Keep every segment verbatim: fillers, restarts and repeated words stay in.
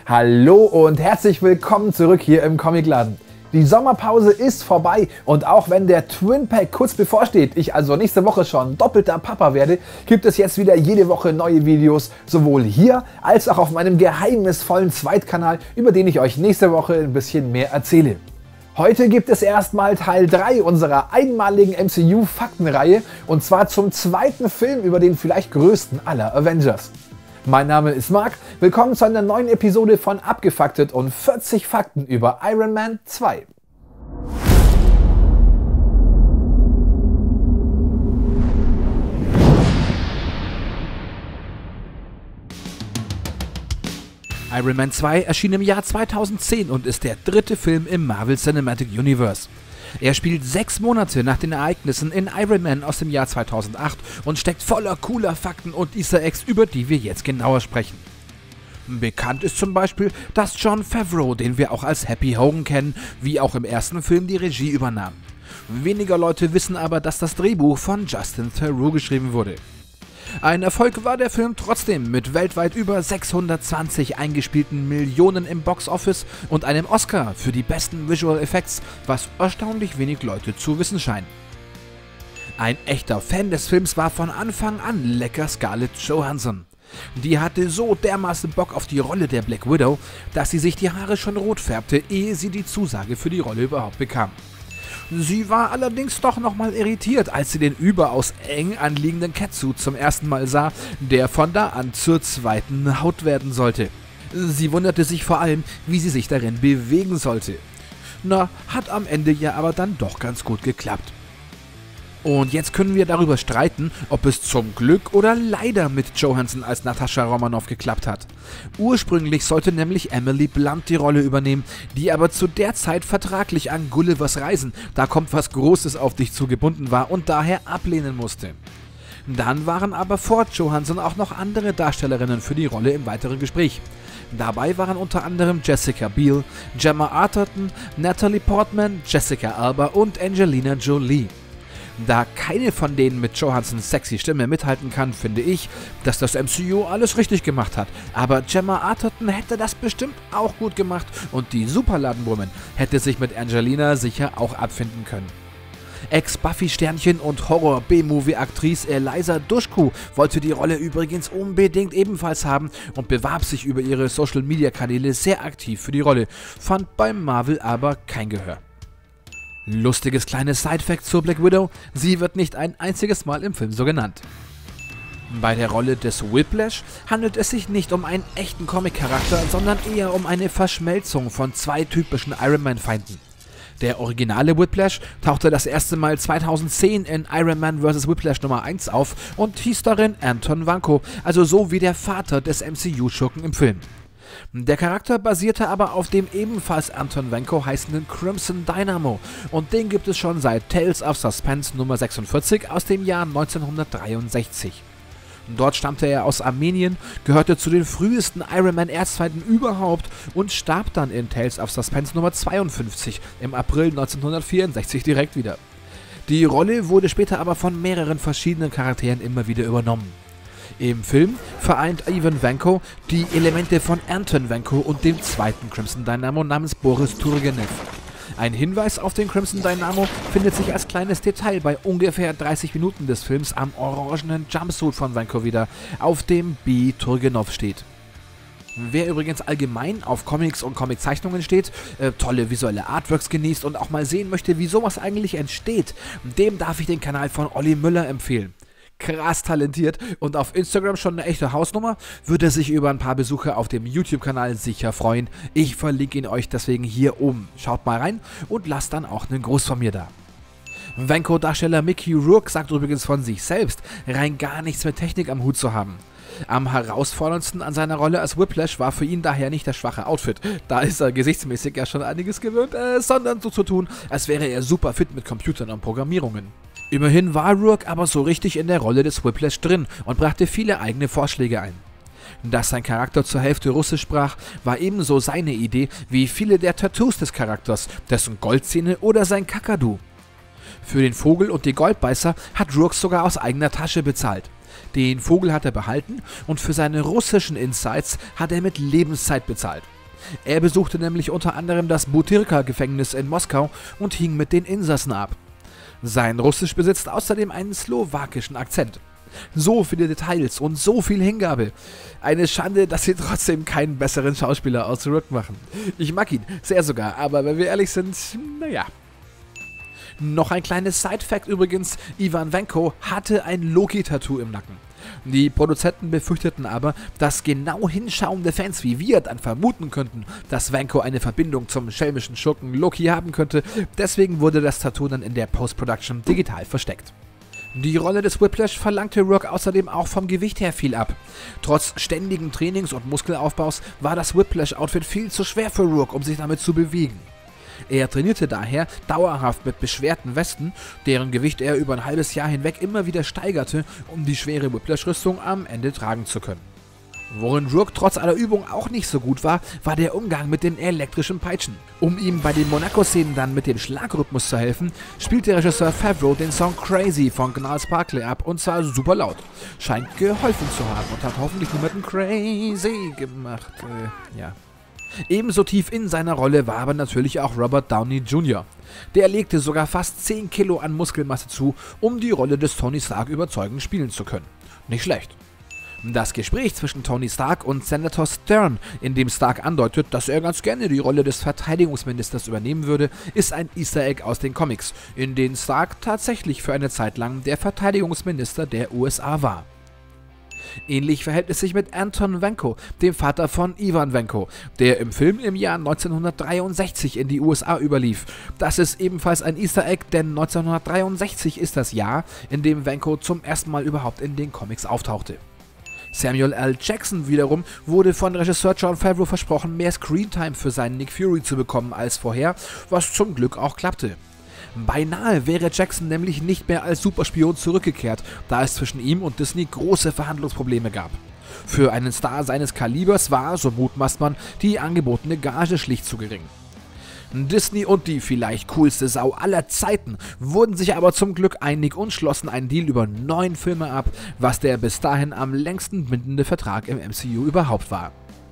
Hallo und herzlich willkommen zurück hier im Comicladen. Die Sommerpause ist vorbei und auch wenn der Twin Pack kurz bevorsteht, ich also nächste Woche schon doppelter Papa werde, gibt es jetzt wieder jede Woche neue Videos, sowohl hier als auch auf meinem geheimnisvollen Zweitkanal, über den ich euch nächste Woche ein bisschen mehr erzähle. Heute gibt es erstmal Teil drei unserer einmaligen M C U-Faktenreihe und zwar zum zweiten Film über den vielleicht größten aller Avengers. Mein Name ist Marc, willkommen zu einer neuen Episode von Abgefaktet und vierzig Fakten über Iron Man zwei. Iron Man zwei erschien im Jahr zweitausendzehn und ist der dritte Film im Marvel Cinematic Universe. Er spielt sechs Monate nach den Ereignissen in Iron Man aus dem Jahr zweitausendacht und steckt voller cooler Fakten und Easter Eggs, über die wir jetzt genauer sprechen. Bekannt ist zum Beispiel, dass Jon Favreau, den wir auch als Happy Hogan kennen, wie auch im ersten Film die Regie übernahm. Weniger Leute wissen aber, dass das Drehbuch von Justin Theroux geschrieben wurde. Ein Erfolg war der Film trotzdem mit weltweit über sechshundertzwanzig eingespielten Millionen im Box-Office und einem Oscar für die besten Visual Effects, was erstaunlich wenig Leute zu wissen scheinen. Ein echter Fan des Films war von Anfang an lecker Scarlett Johansson. Die hatte so dermaßen Bock auf die Rolle der Black Widow, dass sie sich die Haare schon rot färbte, ehe sie die Zusage für die Rolle überhaupt bekam. Sie war allerdings doch nochmal irritiert, als sie den überaus eng anliegenden Catsuit zum ersten Mal sah, der von da an zur zweiten Haut werden sollte. Sie wunderte sich vor allem, wie sie sich darin bewegen sollte. Na, hat am Ende ja aber dann doch ganz gut geklappt. Und jetzt können wir darüber streiten, ob es zum Glück oder leider mit Johansson als Natascha Romanoff geklappt hat. Ursprünglich sollte nämlich Emily Blunt die Rolle übernehmen, die aber zu der Zeit vertraglich an Gullivers Reisen, da kommt was Großes auf dich zu, gebunden war und daher ablehnen musste. Dann waren aber vor Johansson auch noch andere Darstellerinnen für die Rolle im weiteren Gespräch. Dabei waren unter anderem Jessica Biel, Gemma Arterton, Natalie Portman, Jessica Alba und Angelina Jolie. Da keine von denen mit Johanssons sexy Stimme mithalten kann, finde ich, dass das M C U alles richtig gemacht hat. Aber Gemma Arterton hätte das bestimmt auch gut gemacht und die Superladenwoman hätte sich mit Angelina sicher auch abfinden können. Ex-Buffy-Sternchen und Horror-B-Movie-Aktrice Eliza Dushku wollte die Rolle übrigens unbedingt ebenfalls haben und bewarb sich über ihre Social-Media-Kanäle sehr aktiv für die Rolle, fand beim Marvel aber kein Gehör. Lustiges kleines Side-Fact zur Black Widow, sie wird nicht ein einziges Mal im Film so genannt. Bei der Rolle des Whiplash handelt es sich nicht um einen echten Comic-Charakter, sondern eher um eine Verschmelzung von zwei typischen Iron Man-Feinden. Der originale Whiplash tauchte das erste Mal zweitausendzehn in Iron Man versus. Whiplash Nummer eins auf und hieß darin Anton Vanko, also so wie der Vater des M C U-Schurken im Film. Der Charakter basierte aber auf dem ebenfalls Anton Vanko heißenden Crimson Dynamo und den gibt es schon seit Tales of Suspense Nummer sechsundvierzig aus dem Jahr neunzehnhundertdreiundsechzig. Dort stammte er aus Armenien, gehörte zu den frühesten Iron Man Erzfeinden überhaupt und starb dann in Tales of Suspense Nummer zweiundfünfzig im April neunzehnhundertvierundsechzig direkt wieder. Die Rolle wurde später aber von mehreren verschiedenen Charakteren immer wieder übernommen. Im Film vereint Ivan Vanko die Elemente von Anton Vanko und dem zweiten Crimson Dynamo namens Boris Turgenev. Ein Hinweis auf den Crimson Dynamo findet sich als kleines Detail bei ungefähr dreißig Minuten des Films am orangenen Jumpsuit von Vanko wieder, auf dem B. Turgenev steht. Wer übrigens allgemein auf Comics und Comiczeichnungen steht, äh, tolle visuelle Artworks genießt und auch mal sehen möchte, wie sowas eigentlich entsteht, dem darf ich den Kanal von Olli Müller empfehlen. Krass talentiert und auf Instagram schon eine echte Hausnummer, würde er sich über ein paar Besucher auf dem YouTube-Kanal sicher freuen. Ich verlinke ihn euch deswegen hier oben. Schaut mal rein und lasst dann auch einen Gruß von mir da. Vanko-Darsteller Mickey Rourke sagt übrigens von sich selbst, rein gar nichts mit Technik am Hut zu haben. Am herausforderndsten an seiner Rolle als Whiplash war für ihn daher nicht das schwache Outfit, da ist er gesichtsmäßig ja schon einiges gewöhnt, äh, sondern so zu tun, als wäre er super fit mit Computern und Programmierungen. Immerhin war Rourke aber so richtig in der Rolle des Whiplash drin und brachte viele eigene Vorschläge ein. Dass sein Charakter zur Hälfte Russisch sprach, war ebenso seine Idee wie viele der Tattoos des Charakters, dessen Goldzähne oder sein Kakadu. Für den Vogel und die Goldbeißer hat Rourke sogar aus eigener Tasche bezahlt. Den Vogel hat er behalten und für seine russischen Insights hat er mit Lebenszeit bezahlt. Er besuchte nämlich unter anderem das Butyrka-Gefängnis in Moskau und hing mit den Insassen ab. Sein Russisch besitzt außerdem einen slowakischen Akzent. So viele Details und so viel Hingabe. Eine Schande, dass sie trotzdem keinen besseren Schauspieler aus Rook machen. Ich mag ihn, sehr sogar, aber wenn wir ehrlich sind, naja. Noch ein kleines Side-Fact übrigens, Ivan Vanko hatte ein Loki-Tattoo im Nacken. Die Produzenten befürchteten aber, dass genau hinschauende Fans wie wir dann vermuten könnten, dass Vanko eine Verbindung zum schelmischen Schurken Loki haben könnte, deswegen wurde das Tattoo dann in der Post-Production digital versteckt. Die Rolle des Whiplash verlangte Rook außerdem auch vom Gewicht her viel ab. Trotz ständigen Trainings und Muskelaufbaus war das Whiplash-Outfit viel zu schwer für Rook, um sich damit zu bewegen. Er trainierte daher dauerhaft mit beschwerten Westen, deren Gewicht er über ein halbes Jahr hinweg immer wieder steigerte, um die schwere Whiplash-Rüstung am Ende tragen zu können. Worin Rook trotz aller Übung auch nicht so gut war, war der Umgang mit den elektrischen Peitschen. Um ihm bei den Monaco-Szenen dann mit dem Schlagrhythmus zu helfen, spielte Regisseur Favreau den Song Crazy von Gnarls Barkley ab, und zwar super laut. Scheint geholfen zu haben und hat hoffentlich niemanden crazy gemacht. Äh, ja. Ebenso tief in seiner Rolle war aber natürlich auch Robert Downey Junior Der legte sogar fast zehn Kilo an Muskelmasse zu, um die Rolle des Tony Stark überzeugend spielen zu können. Nicht schlecht. Das Gespräch zwischen Tony Stark und Senator Stern, in dem Stark andeutet, dass er ganz gerne die Rolle des Verteidigungsministers übernehmen würde, ist ein Easter Egg aus den Comics, in denen Stark tatsächlich für eine Zeit lang der Verteidigungsminister der U S A war. Ähnlich verhält es sich mit Anton Vanko, dem Vater von Ivan Vanko, der im Film im Jahr neunzehnhundertdreiundsechzig in die U S A überlief. Das ist ebenfalls ein Easter Egg, denn neunzehnhundertdreiundsechzig ist das Jahr, in dem Vanko zum ersten Mal überhaupt in den Comics auftauchte. Samuel L. Jackson wiederum wurde von Regisseur Jon Favreau versprochen, mehr Screentime für seinen Nick Fury zu bekommen als vorher, was zum Glück auch klappte. Beinahe wäre Jackson nämlich nicht mehr als Superspion zurückgekehrt, da es zwischen ihm und Disney große Verhandlungsprobleme gab. Für einen Star seines Kalibers war, so mutmaßt man, die angebotene Gage schlicht zu gering. Disney und die vielleicht coolste Sau aller Zeiten wurden sich aber zum Glück einig und schlossen einen Deal über neun Filme ab, was der bis dahin am längsten bindende Vertrag im M C U überhaupt war.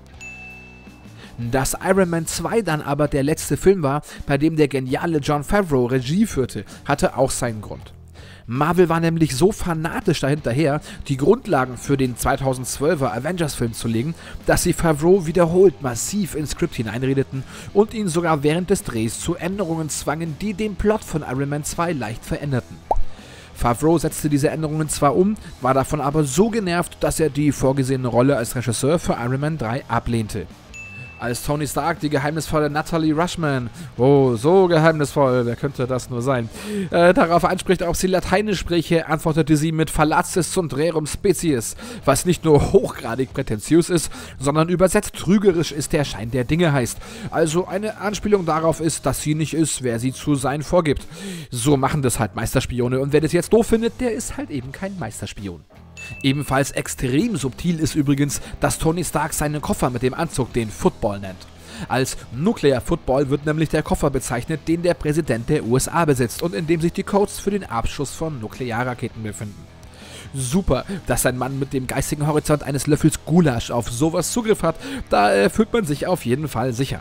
Dass Iron Man zwei dann aber der letzte Film war, bei dem der geniale Jon Favreau Regie führte, hatte auch seinen Grund. Marvel war nämlich so fanatisch dahinterher, die Grundlagen für den zweitausendzwölfer Avengers-Film zu legen, dass sie Favreau wiederholt massiv ins Skript hineinredeten und ihn sogar während des Drehs zu Änderungen zwangen, die den Plot von Iron Man zwei leicht veränderten. Favreau setzte diese Änderungen zwar um, war davon aber so genervt, dass er die vorgesehene Rolle als Regisseur für Iron Man drei ablehnte. Als Tony Stark die geheimnisvolle Natalie Rushman, oh, so geheimnisvoll, wer könnte das nur sein, äh, darauf anspricht, ob sie Lateinisch spreche, antwortete sie mit Fallacis sunt rerum species, was nicht nur hochgradig prätentiös ist, sondern übersetzt trügerisch ist der Schein der Dinge heißt. Also eine Anspielung darauf ist, dass sie nicht ist, wer sie zu sein vorgibt. So machen das halt Meisterspione und wer das jetzt doof findet, der ist halt eben kein Meisterspion. Ebenfalls extrem subtil ist übrigens, dass Tony Stark seinen Koffer mit dem Anzug den Football nennt. Als Nuclear Football wird nämlich der Koffer bezeichnet, den der Präsident der U S A besitzt und in dem sich die Codes für den Abschuss von Nuklearraketen befinden. Super, dass ein Mann mit dem geistigen Horizont eines Löffels Gulasch auf sowas Zugriff hat, da äh, fühlt man sich auf jeden Fall sicher.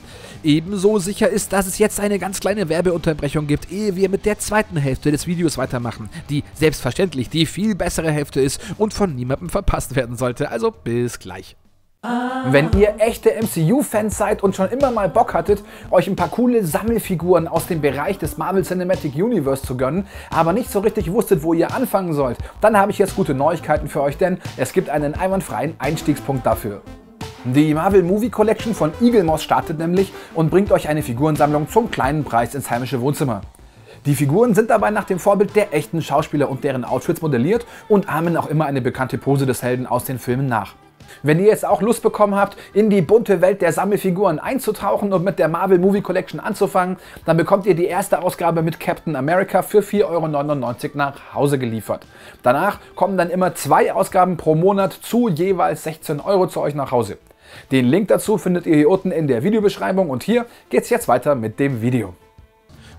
Ebenso sicher ist, dass es jetzt eine ganz kleine Werbeunterbrechung gibt, ehe wir mit der zweiten Hälfte des Videos weitermachen, die selbstverständlich die viel bessere Hälfte ist und von niemandem verpasst werden sollte. Also bis gleich. Wenn ihr echte M C U-Fans seid und schon immer mal Bock hattet, euch ein paar coole Sammelfiguren aus dem Bereich des Marvel Cinematic Universe zu gönnen, aber nicht so richtig wusstet, wo ihr anfangen sollt, dann habe ich jetzt gute Neuigkeiten für euch, denn es gibt einen einwandfreien Einstiegspunkt dafür. Die Marvel Movie Collection von Eaglemoss startet nämlich und bringt euch eine Figurensammlung zum kleinen Preis ins heimische Wohnzimmer. Die Figuren sind dabei nach dem Vorbild der echten Schauspieler und deren Outfits modelliert und ahmen auch immer eine bekannte Pose des Helden aus den Filmen nach. Wenn ihr jetzt auch Lust bekommen habt, in die bunte Welt der Sammelfiguren einzutauchen und mit der Marvel Movie Collection anzufangen, dann bekommt ihr die erste Ausgabe mit Captain America für vier Euro neunundneunzig nach Hause geliefert. Danach kommen dann immer zwei Ausgaben pro Monat zu jeweils sechzehn Euro zu euch nach Hause. Den Link dazu findet ihr hier unten in der Videobeschreibung und hier geht's jetzt weiter mit dem Video.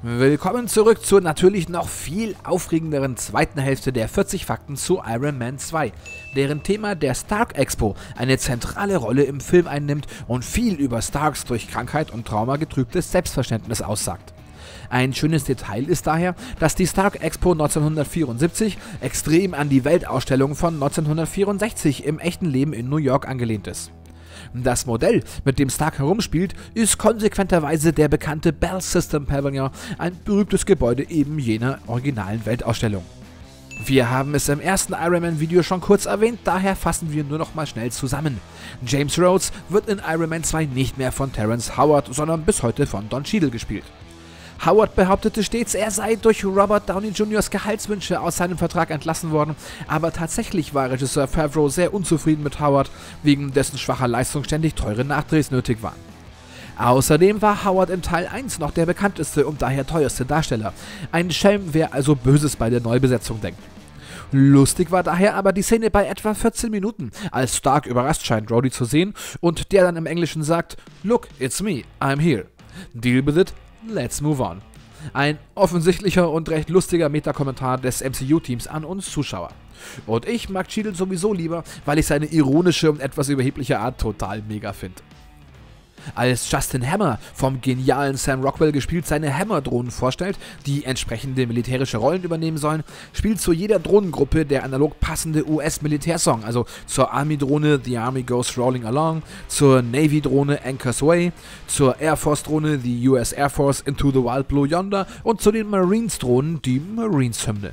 Willkommen zurück zur natürlich noch viel aufregenderen zweiten Hälfte der vierzig Fakten zu Iron Man zwei, deren Thema der Stark Expo eine zentrale Rolle im Film einnimmt und viel über Starks durch Krankheit und Trauma getrübtes Selbstverständnis aussagt. Ein schönes Detail ist daher, dass die Stark Expo neunzehnhundertvierundsiebzig extrem an die Weltausstellung von neunzehnhundertvierundsechzig im echten Leben in New York angelehnt ist. Das Modell, mit dem Stark herumspielt, ist konsequenterweise der bekannte Bell System Pavilion, ein berühmtes Gebäude eben jener originalen Weltausstellung. Wir haben es im ersten Iron Man Video schon kurz erwähnt, daher fassen wir nur noch mal schnell zusammen. James Rhodes wird in Iron Man zwei nicht mehr von Terrence Howard, sondern bis heute von Don Cheadle gespielt. Howard behauptete stets, er sei durch Robert Downey Juniors Gehaltswünsche aus seinem Vertrag entlassen worden, aber tatsächlich war Regisseur Favreau sehr unzufrieden mit Howard, wegen dessen schwacher Leistung ständig teure Nachdrehs nötig waren. Außerdem war Howard in Teil eins noch der bekannteste und daher teuerste Darsteller. Ein Schelm, wer also Böses bei der Neubesetzung denkt. Lustig war daher aber die Szene bei etwa vierzehn Minuten, als Stark überrascht scheint, Rhodey zu sehen und der dann im Englischen sagt: "Look, it's me, I'm here. Deal with it. Let's move on." Ein offensichtlicher und recht lustiger Meta-Kommentar des M C U-Teams an uns Zuschauer. Und ich mag Cheadle sowieso lieber, weil ich seine ironische und etwas überhebliche Art total mega finde. Als Justin Hammer, vom genialen Sam Rockwell gespielt, seine Hammer-Drohnen vorstellt, die entsprechende militärische Rollen übernehmen sollen, spielt zu jeder Drohnengruppe der analog passende U S-Militärsong, also zur Army-Drohne The Army Goes Rolling Along, zur Navy-Drohne Anchor's Way, zur Air Force-Drohne The U S Air Force Into the Wild Blue Yonder und zu den Marines-Drohnen die Marines-Hymne.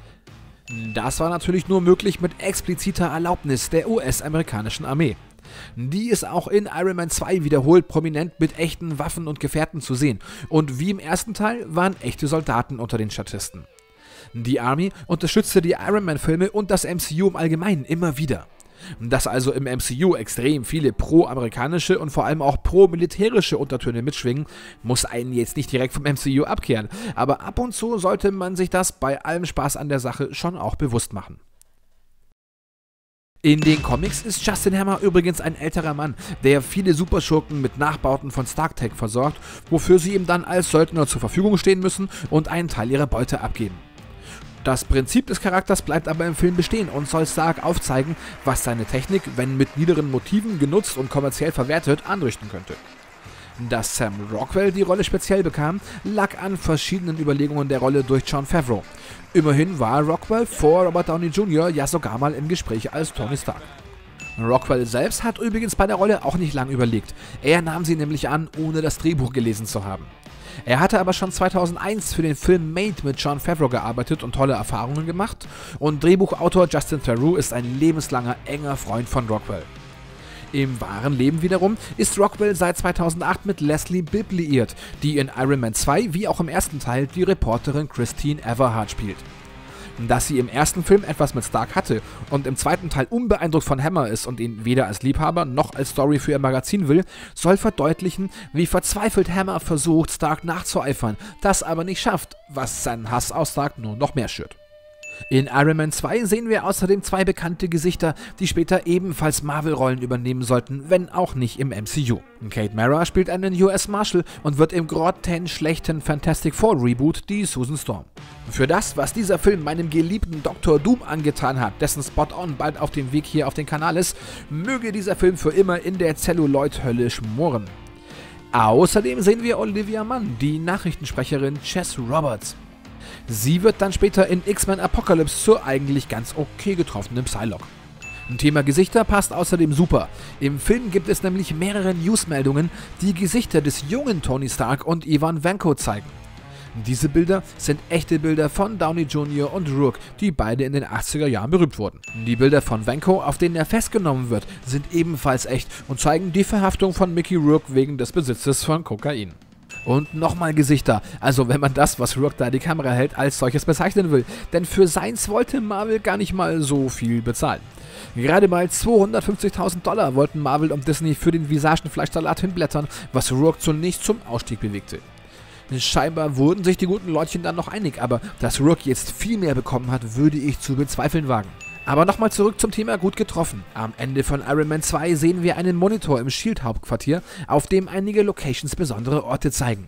Das war natürlich nur möglich mit expliziter Erlaubnis der U S-amerikanischen Armee. Die ist auch in Iron Man zwei wiederholt prominent mit echten Waffen und Gefährten zu sehen und wie im ersten Teil waren echte Soldaten unter den Statisten. Die Army unterstützte die Iron Man Filme und das M C U im Allgemeinen immer wieder. Dass also im M C U extrem viele pro-amerikanische und vor allem auch pro-militärische Untertöne mitschwingen, muss einen jetzt nicht direkt vom M C U abkehren, aber ab und zu sollte man sich das bei allem Spaß an der Sache schon auch bewusst machen. In den Comics ist Justin Hammer übrigens ein älterer Mann, der viele Superschurken mit Nachbauten von Stark-Tech versorgt, wofür sie ihm dann als Söldner zur Verfügung stehen müssen und einen Teil ihrer Beute abgeben. Das Prinzip des Charakters bleibt aber im Film bestehen und soll Stark aufzeigen, was seine Technik, wenn mit niederen Motiven genutzt und kommerziell verwertet, anrichten könnte. Dass Sam Rockwell die Rolle speziell bekam, lag an verschiedenen Überlegungen der Rolle durch Jon Favreau. Immerhin war Rockwell vor Robert Downey Junior ja sogar mal im Gespräch als Tony Stark. Rockwell selbst hat übrigens bei der Rolle auch nicht lange überlegt. Er nahm sie nämlich an, ohne das Drehbuch gelesen zu haben. Er hatte aber schon zweitausendeins für den Film Made mit Jon Favreau gearbeitet und tolle Erfahrungen gemacht, und Drehbuchautor Justin Theroux ist ein lebenslanger, enger Freund von Rockwell. Im wahren Leben wiederum ist Rockwell seit zweitausendacht mit Leslie Bibb liiert, die in Iron Man zwei wie auch im ersten Teil die Reporterin Christine Everhart spielt. Dass sie im ersten Film etwas mit Stark hatte und im zweiten Teil unbeeindruckt von Hammer ist und ihn weder als Liebhaber noch als Story für ihr Magazin will, soll verdeutlichen, wie verzweifelt Hammer versucht, Stark nachzueifern, das aber nicht schafft, was seinen Hass auf Stark nur noch mehr schürt. In Iron Man zwei sehen wir außerdem zwei bekannte Gesichter, die später ebenfalls Marvel-Rollen übernehmen sollten, wenn auch nicht im M C U. Kate Mara spielt einen U S Marshal und wird im grottenschlechten Fantastic Four Reboot die Susan Storm. Für das, was dieser Film meinem geliebten Doktor Doom angetan hat, dessen Spot-On bald auf dem Weg hier auf den Kanal ist, möge dieser Film für immer in der Celluloid-Hölle schmoren. Außerdem sehen wir Olivia Munn, die Nachrichtensprecherin Chess Roberts. Sie wird dann später in X-Men Apocalypse zur eigentlich ganz okay getroffenen Psylocke. Ein Thema Gesichter passt außerdem super. Im Film gibt es nämlich mehrere Newsmeldungen, die Gesichter des jungen Tony Stark und Ivan Vanko zeigen. Diese Bilder sind echte Bilder von Downey Junior und Rourke, die beide in den achtziger Jahren berühmt wurden. Die Bilder von Vanko, auf denen er festgenommen wird, sind ebenfalls echt und zeigen die Verhaftung von Mickey Rourke wegen des Besitzes von Kokain. Und nochmal Gesichter, also wenn man das, was Rourke da in die Kamera hält, als solches bezeichnen will, denn für seins wollte Marvel gar nicht mal so viel bezahlen. Gerade mal zweihundertfünfzigtausend Dollar wollten Marvel und Disney für den Visagenfleischsalat hinblättern, was Rourke zunächst zum Ausstieg bewegte. Scheinbar wurden sich die guten Leutchen dann noch einig, aber dass Rourke jetzt viel mehr bekommen hat, würde ich zu bezweifeln wagen. Aber nochmal zurück zum Thema gut getroffen. Am Ende von Iron Man zwei sehen wir einen Monitor im S H I E L D-Hauptquartier, auf dem einige Locations besondere Orte zeigen.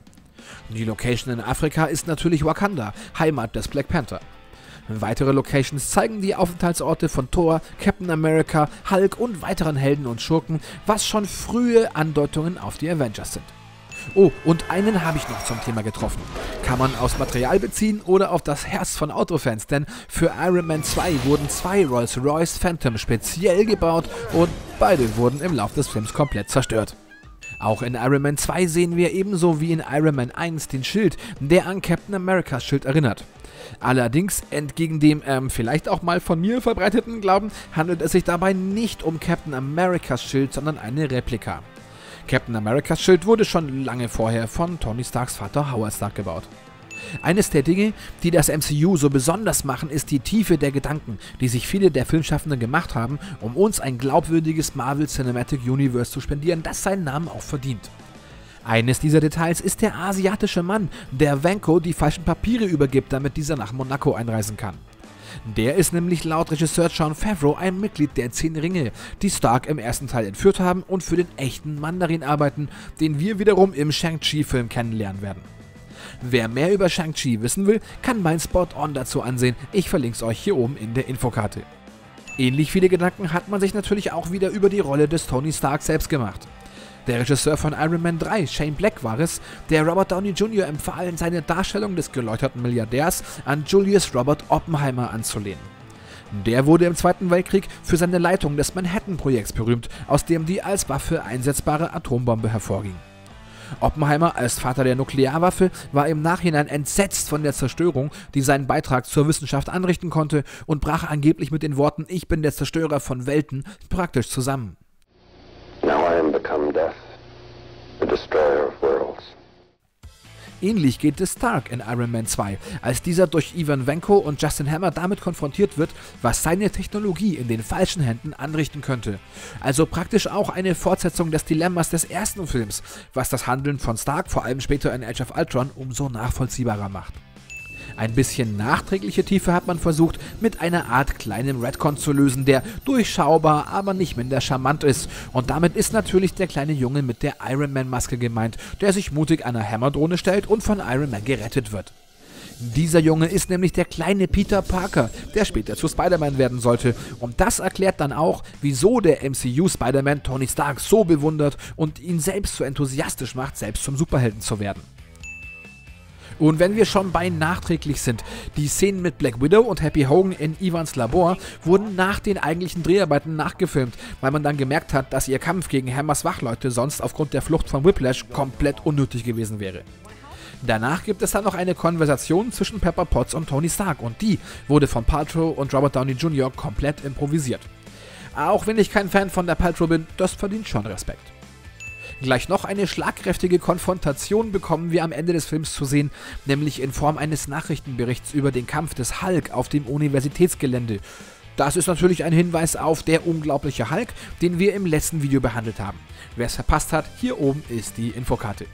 Die Location in Afrika ist natürlich Wakanda, Heimat des Black Panther. Weitere Locations zeigen die Aufenthaltsorte von Thor, Captain America, Hulk und weiteren Helden und Schurken, was schon frühe Andeutungen auf die Avengers sind. Oh, und einen habe ich noch zum Thema getroffen. Kann man aus Material beziehen oder auf das Herz von Autofans, denn für Iron Man zwei wurden zwei Rolls-Royce Phantom speziell gebaut und beide wurden im Laufe des Films komplett zerstört. Auch in Iron Man zwei sehen wir ebenso wie in Iron Man eins den Schild, der an Captain Americas Schild erinnert. Allerdings, entgegen dem ähm, vielleicht auch mal von mir verbreiteten Glauben, handelt es sich dabei nicht um Captain Americas Schild, sondern eine Replika. Captain Americas Schild wurde schon lange vorher von Tony Starks Vater Howard Stark gebaut. Eines der Dinge, die das M C U so besonders machen, ist die Tiefe der Gedanken, die sich viele der Filmschaffenden gemacht haben, um uns ein glaubwürdiges Marvel Cinematic Universe zu spendieren, das seinen Namen auch verdient. Eines dieser Details ist der asiatische Mann, der Vanko die falschen Papiere übergibt, damit dieser nach Monaco einreisen kann. Der ist nämlich laut Regisseur Jon Favreau ein Mitglied der Zehn Ringe, die Stark im ersten Teil entführt haben und für den echten Mandarin arbeiten, den wir wiederum im Shang-Chi-Film kennenlernen werden. Wer mehr über Shang-Chi wissen will, kann mein Spot-On dazu ansehen, ich verlinke es euch hier oben in der Infokarte. Ähnlich viele Gedanken hat man sich natürlich auch wieder über die Rolle des Tony Stark selbst gemacht. Der Regisseur von Iron Man drei, Shane Black, war es, der Robert Downey Junior empfahl, seine Darstellung des geläuterten Milliardärs an Julius Robert Oppenheimer anzulehnen. Der wurde im Zweiten Weltkrieg für seine Leitung des Manhattan-Projekts berühmt, aus dem die als Waffe einsetzbare Atombombe hervorging. Oppenheimer als Vater der Nuklearwaffe war im Nachhinein entsetzt von der Zerstörung, die seinen Beitrag zur Wissenschaft anrichten konnte, und brach angeblich mit den Worten „Ich bin der Zerstörer von Welten" praktisch zusammen. Now I am become death, the destroyer of worlds. Ähnlich geht es Stark in Iron Man zwei, als dieser durch Ivan Vanko und Justin Hammer damit konfrontiert wird, was seine Technologie in den falschen Händen anrichten könnte. Also praktisch auch eine Fortsetzung des Dilemmas des ersten Films, was das Handeln von Stark vor allem später in Age of Ultron umso nachvollziehbarer macht. Ein bisschen nachträgliche Tiefe hat man versucht, mit einer Art kleinem Retcon zu lösen, der durchschaubar, aber nicht minder charmant ist. Und damit ist natürlich der kleine Junge mit der Iron Man Maske gemeint, der sich mutig einer Hammerdrohne stellt und von Iron Man gerettet wird. Dieser Junge ist nämlich der kleine Peter Parker, der später zu Spider-Man werden sollte. Und das erklärt dann auch, wieso der M C U Spider-Man Tony Stark so bewundert und ihn selbst so enthusiastisch macht, selbst zum Superhelden zu werden. Und wenn wir schon bei nachträglich sind, die Szenen mit Black Widow und Happy Hogan in Ivans Labor wurden nach den eigentlichen Dreharbeiten nachgefilmt, weil man dann gemerkt hat, dass ihr Kampf gegen Hammers Wachleute sonst aufgrund der Flucht von Whiplash komplett unnötig gewesen wäre. Danach gibt es dann noch eine Konversation zwischen Pepper Potts und Tony Stark und die wurde von Paltrow und Robert Downey Junior komplett improvisiert. Auch wenn ich kein Fan von der Paltrow bin, das verdient schon Respekt. Gleich noch eine schlagkräftige Konfrontation bekommen wir am Ende des Films zu sehen, nämlich in Form eines Nachrichtenberichts über den Kampf des Hulk auf dem Universitätsgelände. Das ist natürlich ein Hinweis auf Der unglaubliche Hulk, den wir im letzten Video behandelt haben. Wer es verpasst hat, hier oben ist die Infokarte.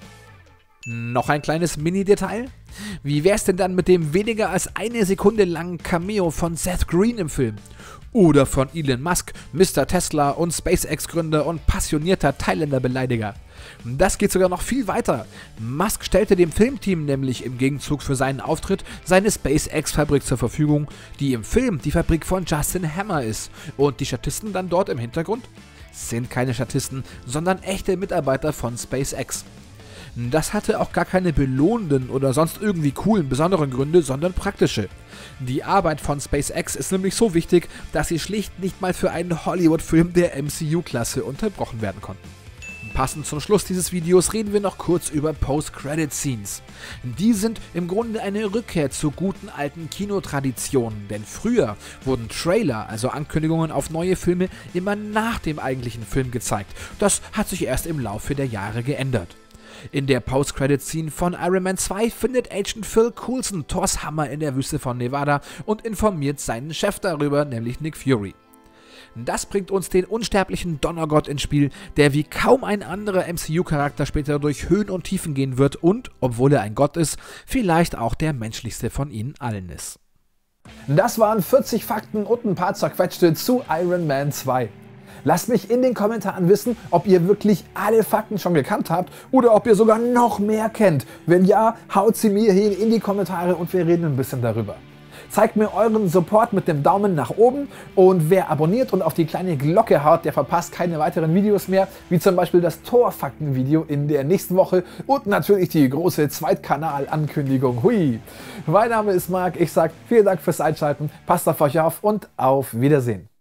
Noch ein kleines Mini-Detail. Wie wär's denn dann mit dem weniger als eine Sekunde langen Cameo von Seth Green im Film? Oder von Elon Musk, Mister Tesla und SpaceX-Gründer und passionierter Thailänder-Beleidiger. Das geht sogar noch viel weiter. Musk stellte dem Filmteam nämlich im Gegenzug für seinen Auftritt seine SpaceX-Fabrik zur Verfügung, die im Film die Fabrik von Justin Hammer ist. Und die Statisten dann dort im Hintergrund? Sind keine Statisten, sondern echte Mitarbeiter von SpaceX. Das hatte auch gar keine belohnenden oder sonst irgendwie coolen, besonderen Gründe, sondern praktische. Die Arbeit von SpaceX ist nämlich so wichtig, dass sie schlicht nicht mal für einen Hollywood-Film der M C U-Klasse unterbrochen werden konnten. Passend zum Schluss dieses Videos reden wir noch kurz über Post-Credit-Scenes. Die sind im Grunde eine Rückkehr zu guten alten Kinotraditionen, denn früher wurden Trailer, also Ankündigungen auf neue Filme, immer nach dem eigentlichen Film gezeigt. Das hat sich erst im Laufe der Jahre geändert. In der Post-Credit-Scene von Iron Man zwei findet Agent Phil Coulson Thors Hammer in der Wüste von Nevada und informiert seinen Chef darüber, nämlich Nick Fury. Das bringt uns den unsterblichen Donnergott ins Spiel, der wie kaum ein anderer M C U-Charakter später durch Höhen und Tiefen gehen wird und, obwohl er ein Gott ist, vielleicht auch der menschlichste von ihnen allen ist. Das waren vierzig Fakten und ein paar zerquetschte zu Iron Man zwei. Lasst mich in den Kommentaren wissen, ob ihr wirklich alle Fakten schon gekannt habt oder ob ihr sogar noch mehr kennt. Wenn ja, haut sie mir hier in die Kommentare und wir reden ein bisschen darüber. Zeigt mir euren Support mit dem Daumen nach oben und wer abonniert und auf die kleine Glocke haut, der verpasst keine weiteren Videos mehr, wie zum Beispiel das Thor-Fakten-Video in der nächsten Woche und natürlich die große Zweitkanal-Ankündigung. Hui! Mein Name ist Marc, ich sage vielen Dank fürs Einschalten, passt auf euch auf und auf Wiedersehen.